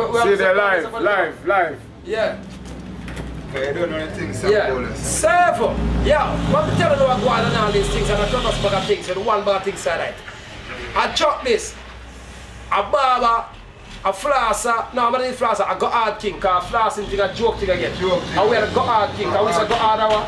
See the live. Yeah. You don't know anything, Sam Bowlers. Seven. Yeah. What me tell you about going and all these things and I don't know bag of things, so the one bag of things are right. I chop this. A barber, a flosser. No, I'm not a flosser. I got hard king, because flossing thing a joke thing again. I wear a got hard king, because we say go hard hour.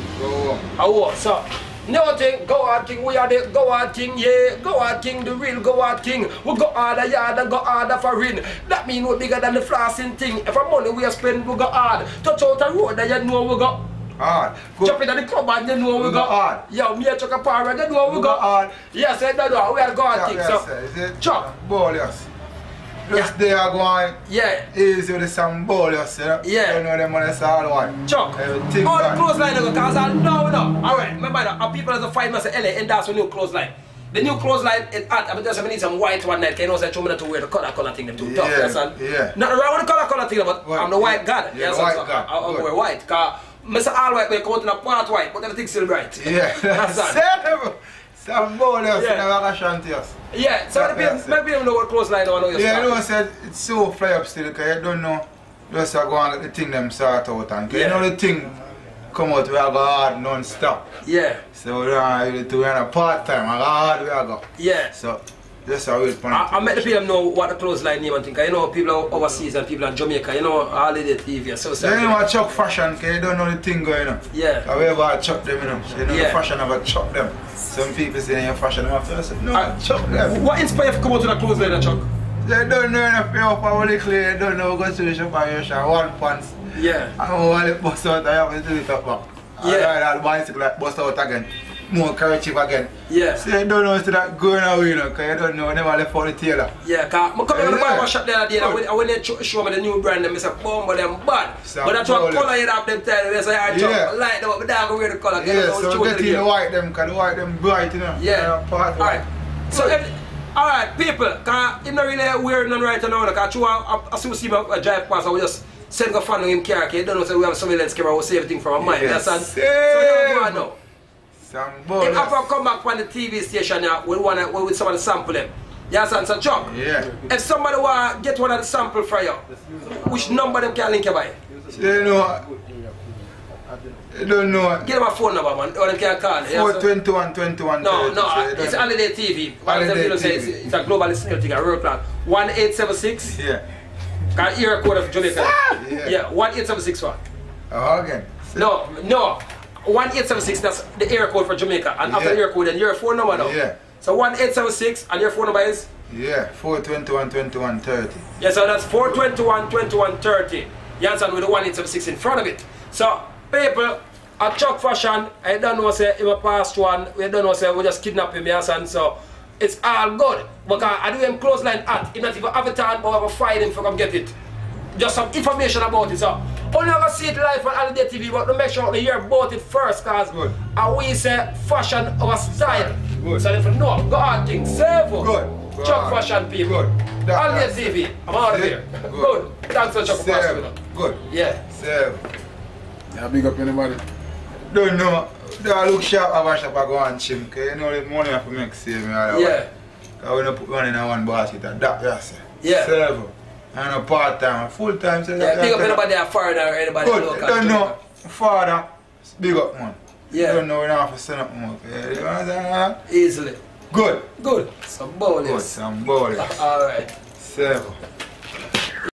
Go home. So, no thing, go hard king, we are the go hard king, yeah. Go hard king, the real go hard king. We go harder yard and go harder for ring. That mean we're bigger than the flossing thing. If our money we spend, we go hard. Touch out the road, then you know we go hard. jump in the club and you know we go hard. Yo, me a chuck a power and you know we go hard. Yes, I don't know, we are go hard king. So, chuck. Bowlers. Just they are going easy with some bowlers, you know? Yeah. You know them when it's all one. Chuck. Everything all the clothesline because I know. Alright, remember that people as a fight must say LA and that's a new clothesline. The new clothesline is at I just need some white one night, you know, so I told me to wear the color thing them too tough. Yeah. Not around with the color thing, but I'm the white god. Yeah, the white god. I wear white. Because Mr. All White, we come in a part white, but everything's still bright. Yeah. That's that. Some bowlers never shanty us. Yeah, so maybe you know what clothesline or know your you know, said it's so fly up still because you don't know just go and let the thing them sort out and you know the thing come out we are go hard non-stop. Yeah. So we don't do a part time and hard we are go. Yeah. So just a wait for I make the people know what the clothesline name and think. You know people are overseas and people in Jamaica, you know holiday TV. So you know what Chuck fashion because you don't know the thing going on. Yeah. However Chuck them you know. So you know the fashion of a Chuck them. Some people say your fashion of a say, no, Chuck them. What inspired you to come out to the clothesline, Chuck? They don't know enough of power they don't know go to the shop and you share one pants. Yeah. And when it bust out I have to do it up back. Yeah. And that bicycle like bust out again. More kerchief again. Yeah. So you don't know it's that going away you know, because you don't know never left for the tailor. Yeah, because I come in the barber shop the other day and when they show me the new brand them, I say, boom, but them bad. But that's what colour you have them tell me, say, I like them, but they don't wear the colour. Yeah, so get in the white them, because the white them bright, you know. Yeah. Alright. So, alright, people, because I'm not really wearing none right now, because I still see my drive past, I will just send a fan of him car, you don't know, so we have surveillance camera, we'll see everything from our mind. Yes. So, you go on now. If I come back from the TV station we with somebody sample them. Yes, and so Chuck. Yeah. If somebody want get one of the sample for you, which number them can link you by? You know. You don't know. Give them a phone number, man, or them can call. 421 21 No, it's Holiday TV. Holiday TV. It's a global scale thing, a real plan. 1876. Yeah. Can area code of Jamaica. Yeah. 1876 one. Again. No. 1876, that's the area code for Jamaica. And after the area code, then your phone number now. Yeah. So 1876 and your phone number is? Yeah, 421 21 30. Yeah, so that's 421 21 30. You understand, with the 1876 in front of it. So, people, at Chuck Fashion, I don't know, say, in my past one, we don't know, say, we just kidnap him, you understand? So, it's all good. Because I do him clothesline at, if not even have a time or have a fight him for come get it. Just some information about it, so. Only ever see it live on Holiday TV, but to make sure you hear about it first, because we say fashion our style. Good. So if you know, go on things, save Good. Chuck Fashion people. Good. Holiday TV, I'm out of here. Good. Thanks for Chuck Fashion. Good. Yeah. Save. Yeah, big up anybody. Don't know. They look sharp, have a shop, I go and chim, because you know the money I have to make save me. Yeah. Because we don't put money in one basket, and that, yes. Yeah. Save. And a part-time, full-time. So yeah, big up anybody a foreigner or anybody local. Good, don't know, father, big up man. Yeah. Don't know we don't have to send up more. You understand? Easily. Good. Good. Some bowlers. Good, some bowlers. Alright. Seven.